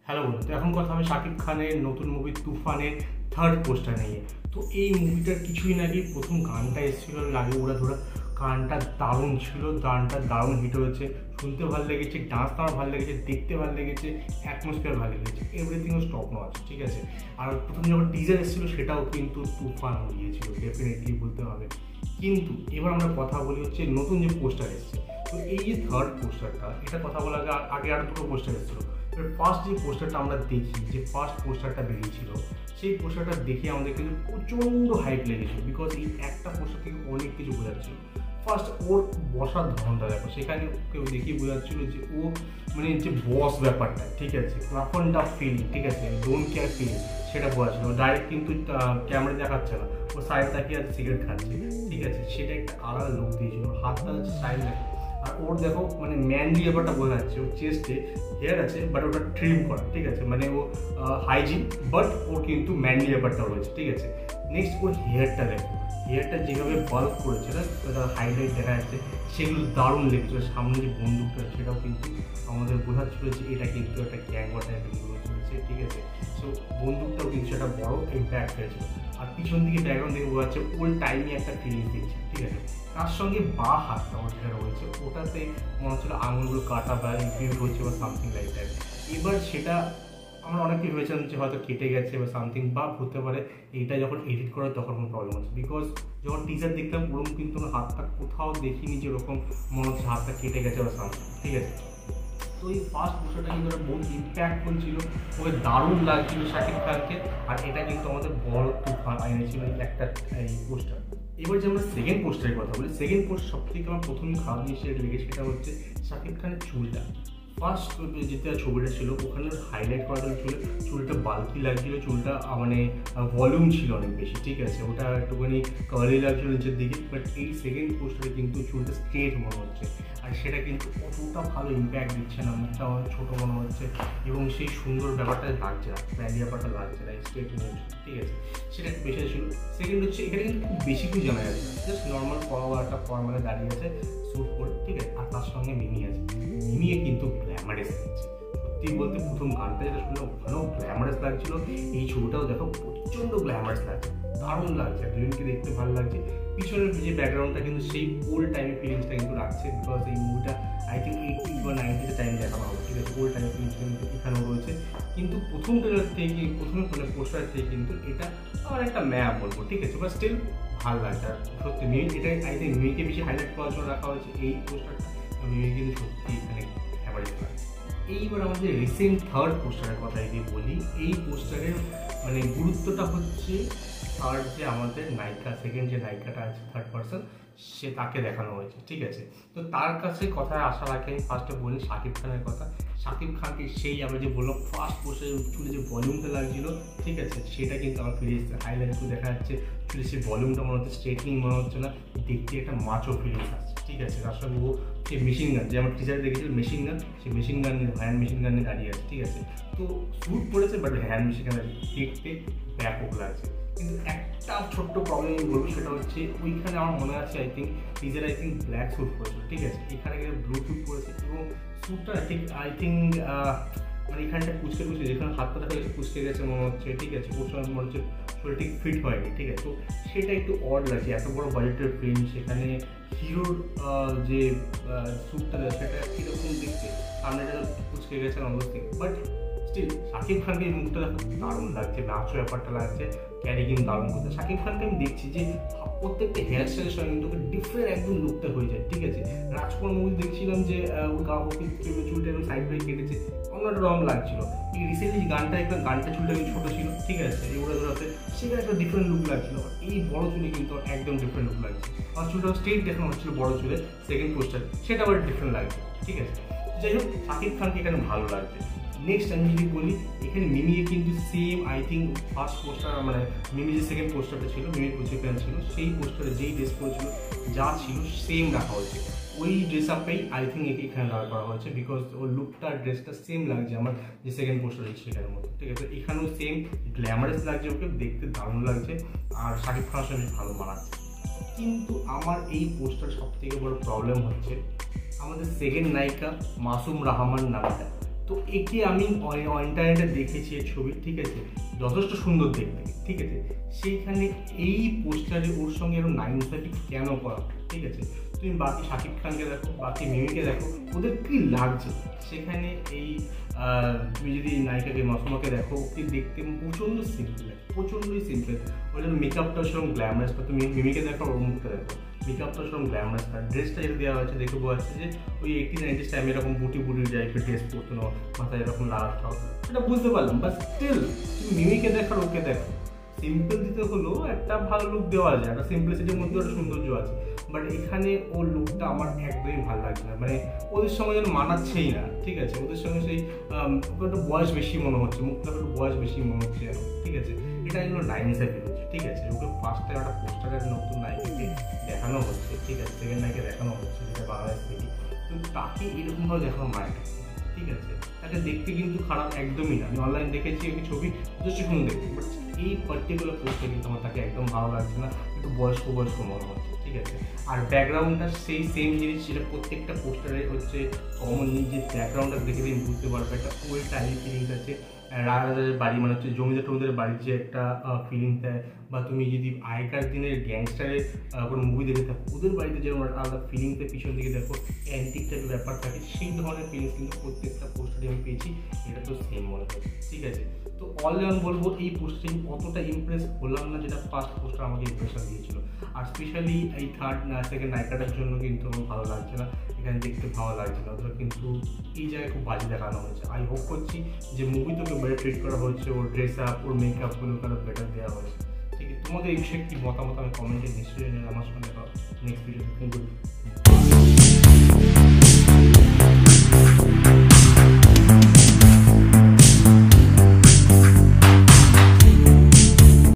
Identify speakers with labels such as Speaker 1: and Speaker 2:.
Speaker 1: Hello বন্ধু, তো এখন কথা হবে শাকিব খানের নতুন মুভি তুফানের থার্ড পোস্টার নিয়ে। তো এই মুভিটার কিছুই নাকি প্রথম গানটা এসেছিল লাগে উড়াধুরা, গানটা দারুণ ছিল, গানটা দারুণ হিট হয়েছে, শুনতে ভালো লেগেছে, ডান্সটা আমার ভালো লেগেছে, দেখতে ভালো লেগেছে, অ্যাটমসফিয়ার ভালো লেগেছে, এভরিথিং ওয়াজ টপ নচ। ঠিক আছে, আর প্রথম যখন টিজার এসেছিল সেটাও কিন্তু তুফান গিয়েছিল, ডেফিনেটলি বলতে হবে। কিন্তু এবার আমরা কথা বলি হচ্ছে নতুন যে পোস্টার এসেছে। তো এই যে থার্ড পোস্টারটা, এটা কথা বলার আগে আরও দুটো পোস্টার এসেছিলো। ফার্স্ট যে পোস্টারটা আমরা দেখি, যে ফার্স্ট পোস্টারটা বেরিয়েছিল, সেই পোস্টারটা দেখে আমাদের কিন্তু প্রচণ্ড হাইপ লেগেছিল, বিকজ এই একটা পোস্টার থেকে অনেক কিছু বোঝাচ্ছিল। ফার্স্ট ওর বসার ধরনটা দেখো, সেখানে কেউ দেখেই বোঝাচ্ছিল যে ও মানে যে বস ব্যাপারটা, ঠিক আছে, রাফ অ্যান্ড টাফ ফিলিং, ঠিক আছে, ডোন্ট কেয়ার ফিলিং, সেটা বোঝাচ্ছিল। ডাইরেক্ট কিন্তু ক্যামেরা দেখাচ্ছে না, ও সাইড তাকিয়ে আছে, সিগারেট খাচ্ছে, ঠিক আছে, সেটা একটা আলাদা লুক দিয়েছিল। হাতটা হচ্ছে সাইড দেখো, আর ওর দেখো মানে ম্যানলি ব্যাপারটা বোঝা যাচ্ছে। ওর চেস্টে হেয়ার আছে বাট ওটা ট্রিম করা, ঠিক আছে, মানে ও হাইজিন বাট ওর কিন্তু ম্যানলি ব্যাপারটা রয়েছে, ঠিক আছে। নেক্সট ওর হেয়ারটা দেখো, হেয়ারটা যেভাবে বাল্ক করেছে না, হাইলাইট দেখা যাচ্ছে, সেগুলো দারুণ লেগেছিল। সামনে যে বন্দুকটা সেটাও কিন্তু আমাদের বোঝাচ্ছিল যে এটা কিন্তু একটা গ্যাংওয়ার টাইপের মুভি চলেছে, ঠিক আছে। সো বন্দুকটাও কিন্তু সেটা বড় ইম্প্যাক্ট হয়েছিল। আর পিছন দিকে ব্যাকগ্রাউন্ড থেকে বোঝা যাচ্ছে ওল্ড টাইমে একটা ফিলিংস দিচ্ছে, ঠিক আছে। তার সঙ্গে বা হাতটা ওর যেটা রয়েছে ওটাতে মনে হচ্ছিল আঙুলগুলো কাটা বা ইনফিউজ হচ্ছে বা সামথিং লাইক দ্যাট। এবার সেটা আমরা অনেকেই ভেবেছিলাম যে হয়তো কেটে গেছে বা সামথিং, বা হতে পারে এইটা যখন এডিট করে তখন কোনো প্রবলেম হচ্ছে, বিকজ যখন টিজার দেখলাম ওরকম কিন্তু হাতটা কোথাও দেখিনি যে ওরকম মনে হচ্ছে হাতটা কেটে গেছে বা সামথিং, ঠিক আছে। তো এই ফার্স্ট পোস্টারটা কিন্তু একটা বহুত ইম্প্যাক্টফুল ছিল, ওকে দারুণ লাগছিল শাকিব খানকে। আর এটা কিন্তু আমাদের বড় তুফান এনেছিল একটা এই পোস্টার। এবার যে আমরা সেকেন্ড পোস্টারের কথা বলি, সেকেন্ড পোস্ট সব থেকে আমার প্রথম খারাপ জিনিস লেগেছে, সেটা হচ্ছে শাকিব খানের চুলটা। ফার্স্ট যেটা ছবিটা ছিল ওখানে হাইলাইট করা ছিল, চুলটা বাল্কি লাগছিল, চুলটা মানে ভলিউম ছিল অনেক বেশি, ঠিক আছে, ওটা একটুখানি কার্লি লাগছিল নিচের দিকে। বাট এই সেকেন্ড পোস্টারে কিন্তু চুলটা স্ট্রেট মনে হচ্ছে, আর সেটা কিন্তু অতটা ভালো ইম্প্যাক্ট দিচ্ছে না, মুখটা অনেক ছোটো মনে হচ্ছে, এবং সেই সুন্দর ব্যাপারটা লাগছে না, ভ্যালি ব্যাপারটা লাগছে না, স্ট্রেট মনে হচ্ছে, ঠিক আছে, সেটা একটু বেশি ছিল। সেকেন্ড হচ্ছে এখানে কিন্তু খুব বেশি কিছু জানা যাচ্ছে না, জাস্ট নর্মাল একটা ফর্মালে দাঁড়িয়ে আছে স্যুট পরে, ঠিক আছে, আর তার সঙ্গে মিমি আছে। মিমিয়ে কিন্তু গ্ল্যামারাস লাগছে, সত্যি বলতে প্রথম গানটা যেটা শুনলে ওখানেও গ্ল্যামারাস লাগছিল, এই ছবিটাও দেখো প্রচণ্ড গ্ল্যামারাস লাগছে, দারুণ লাগছে, দুজনকে দেখতে ভালো লাগছে। পিছনের যে ব্যাকগ্রাউন্ডটা কিন্তু সেই ওল্ড টাইমের ফিলিংসটা কিন্তু রাখছে, বিকজ এই মুভিটা আই থিঙ্ক 80 বা 90 টাইম দেখানো হবে, ঠিক আছে, ওল্ড টাইমের ফিলিংসটা কিন্তু এখানেও রয়েছে। কিন্তু প্রথম ট্রেলার থেকে, প্রথমে পোস্টার থেকে কিন্তু এটা আমার একটা ম্যাপ বলবো, ঠিক আছে, বাট স্টিল ভালো লাগছে। আর সত্যি মিমি, এটা আই থিঙ্ক মিমিকে বেশি হাইলাইট করার জন্য রাখা হয়েছে এই পোস্টারটা, মিমি কিন্তু সত্যি এখানে অ্যাভারেজ লাগছে। এইবার আমাদের রিসেন্ট থার্ড পোস্টারের কথা যদি বলি, এই পোস্টারের মানে গুরুত্বটা হচ্ছে থার্ড যে আমাদের নায়িকা, সেকেন্ড যে নায়িকাটা আছে থার্ড পার্সন, সে তাকে দেখানো হয়েছে, ঠিক আছে। তো তার কাছে কথায় আসার আগে আমি ফার্স্টে বলি শাকিব খানের কথা। শাকিব খানকে সেই আমরা যে বললাম ফার্স্ট পোস্টারে চুলে যে ভলিউমটা লাগছিল, ঠিক আছে, সেটা কিন্তু আমার ফিরে এসেছে, হাইলাইটগুলো দেখা যাচ্ছে, চুলে সেই ভলিউমটা মনে হচ্ছে, স্ট্রেটনিং মনে হচ্ছে না, দেখতে একটা মাচো ফিলিংস আসছে, ঠিক আছে। তার সঙ্গে ও সেই মেশিন গান, যে আমার টিচার দেখেছিল মেশিন গান, সেই মেশিন গান নিয়ে, হ্যান্ড মেশিন গান নিয়ে দাঁড়িয়ে আছে, ঠিক আছে। তো স্যুট পড়েছে বাট হ্যান্ড মেশিন গান দেখতে ব্যাপক লাগছে। কিন্তু একটা ছোট্ট প্রবলেম আমি বলবো, সেটা হচ্ছে ওইখানে আমার মনে আছে I think teacher black suit পরেছিল, ঠিক আছে, এখানে কিন্তু ব্লু স্যুট পরেছে, এবং স্যুটটা ঠিক আই থিঙ্ক মানে এখানটা কুচকে কুচকে, যেখানে হাতটা দেখা গেছে কুচকে গেছে মনে হচ্ছে, ঠিক আছে, ওর সঙ্গে মনে হচ্ছে শরীর ঠিক ফিট হয়নি, ঠিক আছে। তো সেটা একটু অড লাগছে, এত বড় বাজেটের ফিল্ম, সেখানে হিরোর যে স্যুটটা সেটা কীরকম দেখতে, সামনেটা কুচকে গেছে অবস্থিত, বাট স্টিল শাকিব খানকে এই মুখটা দেখো দারুণ লাগছে, নাচো ব্যাপারটা লাগছে, ক্যারিকিং দারুণ করছে। শাকিব খানকে আমি দেখছি যে প্রত্যেকটা হেয়ার স্টাইলের সঙ্গে কিন্তু ডিফারেন্ট একদম লুকটা হয়ে যায়, ঠিক আছে। রাজকুমার মুভি দেখছিলাম যে ওর গা চুলটা একদম সাইড বাই কেটেছে, অন্যটা রং লাগছিল। এই রিসেন্টলি গানটা একদম, গানটা চুলটা কিন্তু ছোটো ছিল, ঠিক আছে, এগুলো ধরাতে সেখানে একটা ডিফারেন্ট লুক লাগছিল। এই বড় চুলে কিন্তু একদম ডিফারেন্ট লুক লাগছে, আর চুলটা স্ট্রেট দেখানো হচ্ছিল বড় চুলে সেকেন্ড পোস্টার, সেটা আবার ডিফারেন্ট লাগছে, ঠিক আছে। যাই হোক, শাকিব খানকে এখানে ভালো লাগছে। নেক্সট আমি যদি বলি, এখানে মিমিয়ে কিন্তু same I think first poster, মানে মিমি যে সেকেন্ড পোস্টারটা ছিল, মিমির কুচি প্যান্ট ছিল, সেই পোস্টারে যেই ড্রেস পরেছিল যা ছিল সেম রাখা হয়েছে, ওই ড্রেস আপটাই আই থিঙ্ক এখানে দাঁড় করা হয়েছে, বিকজ ওর লুকটা ড্রেসটা সেম লাগছে আমার যে সেকেন্ড পোস্টারে সেটার মতো, ঠিক আছে। এখানেও সেম গ্ল্যামারাস লাগছে, ওকে দেখতে দারুণ লাগছে, আর শাকিব খানের সঙ্গে ভালো মানাচ্ছে। কিন্তু আমার এই পোস্টার সব থেকে বড় প্রবলেম হচ্ছে আমাদের সেকেন্ড নায়িকা মাসুম রাহমান নামটা। তো একে আমি ইন্টারনেটে দেখেছি এই ছবি, ঠিক আছে, যথেষ্ট সুন্দর দেখতে, ঠিক আছে। সেইখানে এই পোস্টারে ওর সঙ্গে এরকম নাইনসাফি কেন করা, ঠিক আছে। তুমি বাকি শাকিব খানকে দেখো, বাকি মিমিকে দেখো, ওদের কি লাগছে সেখানে। এই তুমি যদি নায়িকাকে মাসুমাকে দেখো, ওকে দেখতে প্রচণ্ড সিম্পল, প্রচণ্ডই সিম্পল। ওই জন্য মেকআপটা সেরকম গ্ল্যামারাস, তুমি মিমিকে দেখো, ওর মুখটা দেখো, মেকআপটা সেরকম গ্ল্যামারাস না। ড্রেসটা যেটা দেওয়া হয়েছে দেখে বোঝা যাচ্ছে যে ওই 80-90 টাইমে এরকম বুটি টাইপের ড্রেস পরতো না, মাথায় এরকম লাগাতাও, সেটা বুঝতে পারলাম। বাট স্টিল তুমি মিমিকে দেখো আর ওকে দেখো, সিম্পল দিতে হলেও একটা ভালো লুক দেওয়া যায়, একটা সিম্পলিসিটির মধ্যে একটা সৌন্দর্য আছে। বাট এখানে ওর লুকটা আমার একদমই ভালো লাগছে না, মানে ওদের সঙ্গে যেন মানাচ্ছেই না, ঠিক আছে। ওদের সঙ্গে সেই একটু বয়স বেশি মনে হচ্ছে, মুখটা একটু বয়স বেশি মনে হচ্ছে যেন, ঠিক আছে। এটা যেন নাইনসাফি হচ্ছে, ঠিক আছে। ওকে ফার্স্টে একটা পোস্টারের নতুন নায়িকাকে দেখানো হচ্ছে, ঠিক আছে, সেকেন্ড নায়িকা দেখানো হচ্ছে, যেটা বাংলাদেশ থেকে। তো তাকে এরকমভাবে দেখানো মানেটা, ঠিক আছে। তাকে দেখতে কিন্তু খারাপ একদমই না, আমি অনলাইন দেখেছি ওই ছবি, যথেষ্ট সুন্দর দেখতে। বাট এই পার্টিকুলার পোস্টে কিন্তু আমার তাকে একদম ভালো লাগছে না, একটু বয়স্ক মনে হচ্ছে, ঠিক আছে। আর ব্যাকগ্রাউন্ডটা সেই সেম জিনিস, যেটা প্রত্যেকটা পোস্টারে হচ্ছে কমন, যে ব্যাকগ্রাউন্ডটা দেখে তুমি বুঝতে পারবে একটা ওল্ড টাইম ফিলিংস আছে। রাজাদের বাড়ি মানে হচ্ছে জমিদার বাড়ির যে একটা ফিলিং দেয়, বা তুমি যদি আগেকার দিনের গ্যাংস্টারের কোনো মুভি দেখে থাকো, ওদের বাড়িতে যেরকম আলাদা ফিলিংসে পিছন দিকে দেখো অ্যান্টিক টাইপের ব্যাপার থাকে, সেই ধরনের ফিলিংস কিন্তু প্রত্যেকটা পোস্টারে আমি পেয়েছি। এটা তো সেম মনে হয়, ঠিক আছে। তো অল ইন বলবো এই পোস্টারে অতটা ইমপ্রেস হলাম না, যেটা ফার্স্ট পোস্টার আমাকে ইমপ্রেশন দিয়েছিল। আর স্পেশালি এই সেকেন্ড নায়িকাটার জন্য কিন্তু আমার ভালো লাগছে না, এখানে দেখতে ভালো লাগছে না ওদের, কিন্তু এই জায়গায় খুব বাজে দেখানো হয়েছে। আমি হোপ করছি যে মুভি তোকে বেটার ট্রিট করা হচ্ছে, ওর ড্রেস আপ, ওর মেকআপগুলো কারো বেটার দেওয়া হয়েছে, ঠিক আছে। তোমাদের এই বিষয়ে কি মতামত আমি কমেন্টে নিশ্চয়ই আমার সঙ্গে নেক্সট ভিডিও।